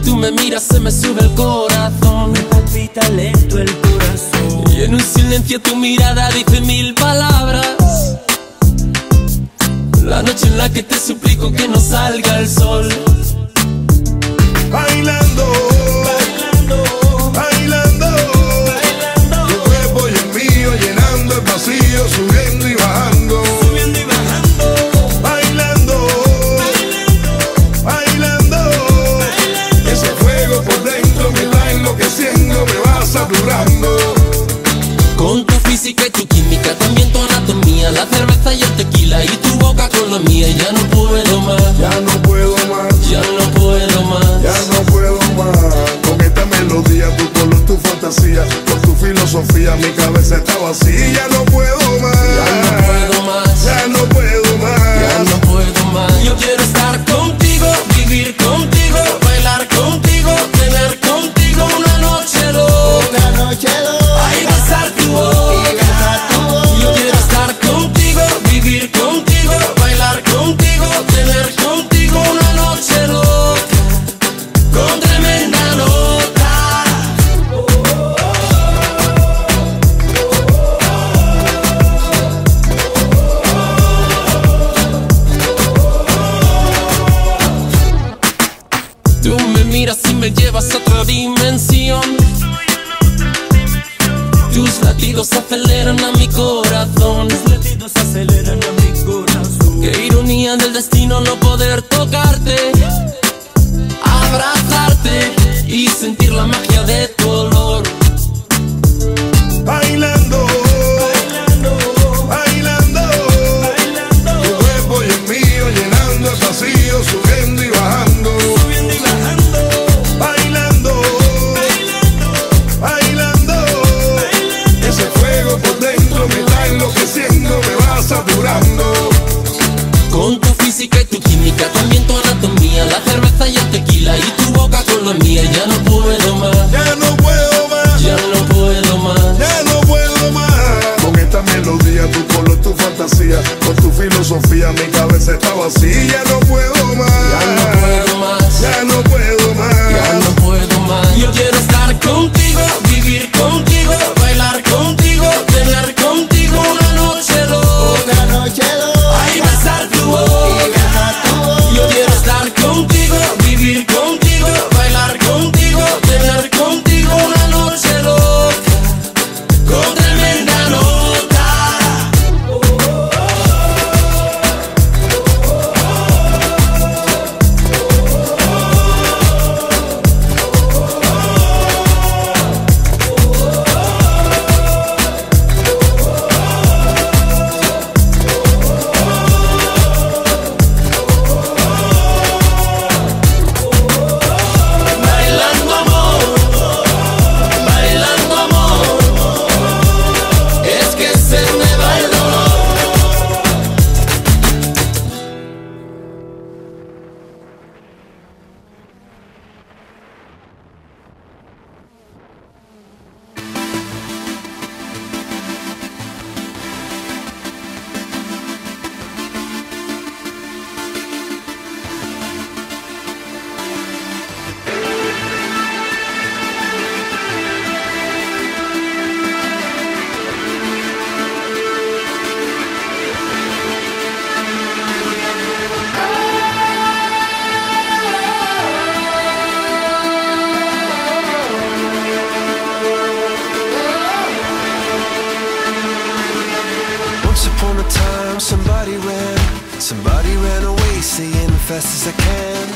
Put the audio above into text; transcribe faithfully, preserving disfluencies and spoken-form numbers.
tú me miras se me sube el corazón. Me palpita lento el corazón. Y en un silencio tu mirada dice mil palabras. La noche en la que te suplico que no salga el sol. Bailando, Bailando, bailando, bailando, tu cuerpo y el mío llenando el vacío, subiendo y bajando. subiendo y bajando, Bailando, bailando, bailando, bailando. ese fuego por dentro me va enloqueciendo, me va saturando. Con tu física y tu química, también tu anatomía, la cerveza y el tequila y tu boca con la mía. Ya no puedo más, Ya no puedo más, ya no puedo más. ya no puedo más. Con esta melodía, tu color, tu fantasía, con tu filosofía, mi cabeza está vacía. Ya no puedo más, Ya no puedo más, ya no puedo más. ya no puedo más. Yo quiero estar contigo, vivir contigo, bailar contigo, tener contigo una noche loca. Una noche loca, Ay, besar tu boca. besar tu boca. Yo quiero estar contigo, vivir contigo, bailar contigo, tener contigo una noche loca, con tremenda nota. Tú me miras y me llevas a otra dimensión. Tus latidos aceleran a mi corazón. Los latidos aceleran a mi corazón. Qué ironía del destino no poder tocarte, abrazarte y sentir la magia de tu olor. Bailando, Bailando, bailando, bailando, tu cuerpo y el mío llenando el vacío, subiendo y bajando. subiendo y bajando, Bailando, bailando, bailando, bailando. ese fuego por dentro me está enloqueciendo, me va saturando. Con tu física y tu química, también tu anatomía, la cerveza y el tequila y tu boca con la mía. Ya no puedo más, Ya no puedo más, ya no puedo más. ya no puedo más. Con esta melodía, tu color, tu fantasía, con tu filosofía, mi cabeza está vacía. Ya no puedo más, Ya no puedo más, ya no puedo más. ya no puedo más. Yo quiero estar contigo, vivir contigo, bailar contigo, tener contigo una noche loca. Una noche loca, Ay, besar tu boca. besar tu boca. Yo quiero estar contigo, vivir contigo, bailar contigo, tener contigo una noche loca, con tremenda nota. Bailando amor, bailando amor, es que se me va el dolor. Once upon a time, somebody ran, somebody ran away, saying fast as I can.